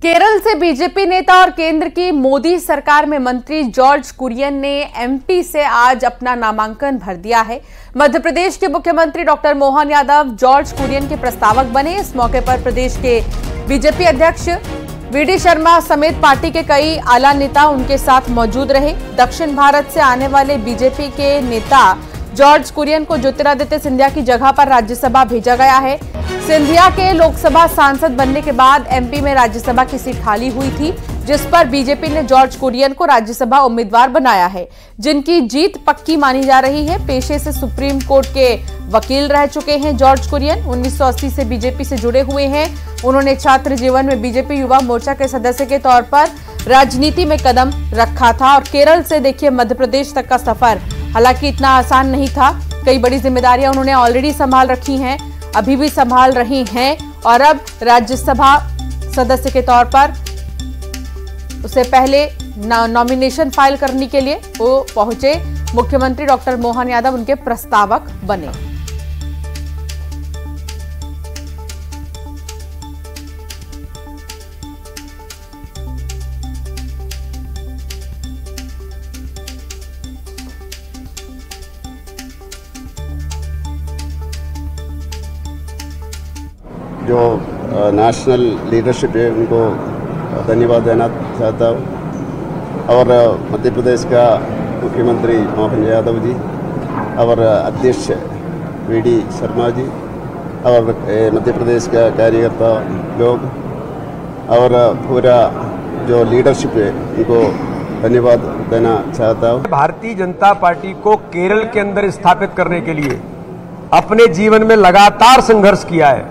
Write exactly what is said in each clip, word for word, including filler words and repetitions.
केरल से बीजेपी नेता और केंद्र की मोदी सरकार में मंत्री जॉर्ज कुरियन ने एमपी से आज अपना नामांकन भर दिया है। मध्य प्रदेश के मुख्यमंत्री डॉक्टर मोहन यादव जॉर्ज कुरियन के प्रस्तावक बने। इस मौके पर प्रदेश के बीजेपी अध्यक्ष वीडी शर्मा समेत पार्टी के कई आला नेता उनके साथ मौजूद रहे। दक्षिण भारत से आने वाले बीजेपी के नेता जॉर्ज कुरियन को ज्योतिरादित्य सिंधिया की जगह पर राज्यसभा भेजा गया है। सिंधिया के लोकसभा सांसद बनने के बाद एमपी में राज्यसभा की सीट खाली हुई थी, जिस पर बीजेपी ने जॉर्ज कुरियन को राज्यसभा उम्मीदवार बनाया है, जिनकी जीत पक्की मानी जा रही है। पेशे से सुप्रीम कोर्ट के वकील रह चुके हैं जॉर्ज कुरियन। उन्नीस सौ अस्सी से बीजेपी से जुड़े हुए हैं। उन्होंने छात्र जीवन में बीजेपी युवा मोर्चा के सदस्य के तौर पर राजनीति में कदम रखा था और केरल से देखिए मध्य प्रदेश तक का सफर हालांकि इतना आसान नहीं था। कई बड़ी जिम्मेदारियां उन्होंने ऑलरेडी संभाल रखी हैं, अभी भी संभाल रही हैं और अब राज्यसभा सदस्य के तौर पर उससे पहले नॉमिनेशन फाइल करने के लिए वो पहुंचे। मुख्यमंत्री डॉक्टर मोहन यादव उनके प्रस्तावक बने। जो नेशनल लीडरशिप है उनको धन्यवाद देना चाहता हूँ और मध्य प्रदेश का मुख्यमंत्री मोहन यादव जी और अध्यक्ष वीडी शर्मा जी और मध्य प्रदेश का कार्यकर्ता लोग और पूरा जो लीडरशिप है उनको धन्यवाद देना चाहता हूँ। भारतीय जनता पार्टी को केरल के अंदर स्थापित करने के लिए अपने जीवन में लगातार संघर्ष किया है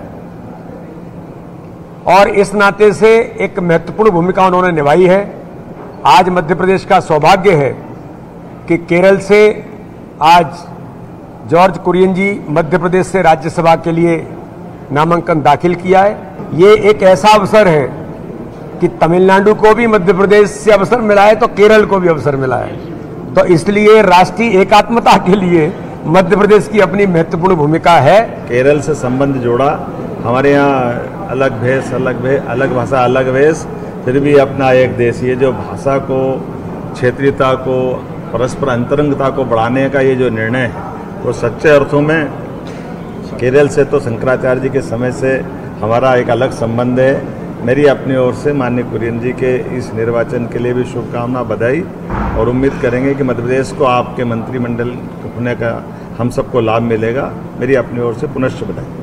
और इस नाते से एक महत्वपूर्ण भूमिका उन्होंने निभाई है। आज मध्य प्रदेश का सौभाग्य है कि केरल से आज जॉर्ज कुरियन जी मध्य प्रदेश से राज्यसभा के लिए नामांकन दाखिल किया है। ये एक ऐसा अवसर है कि तमिलनाडु को भी मध्य प्रदेश से अवसर मिला है तो केरल को भी अवसर मिला है, तो इसलिए राष्ट्रीय एकात्मता के लिए मध्य प्रदेश की अपनी महत्वपूर्ण भूमिका है। केरल से संबंध जोड़ा, हमारे यहाँ अलग भेष अलग भे अलग भाषा अलग वेश, फिर भी अपना एक देश। ये जो भाषा को, क्षेत्रीयता को, परस्पर अंतरंगता को बढ़ाने का ये जो निर्णय है वो सच्चे अर्थों में केरल से तो शंकराचार्य जी के समय से हमारा एक अलग संबंध है। मेरी अपनी ओर से माननीय कुरियन जी के इस निर्वाचन के लिए भी शुभकामना, बधाई और उम्मीद करेंगे कि मध्य प्रदेश को आपके मंत्रिमंडल होने का हम सबको लाभ मिलेगा। मेरी अपनी ओर से पुनश्च बधाई।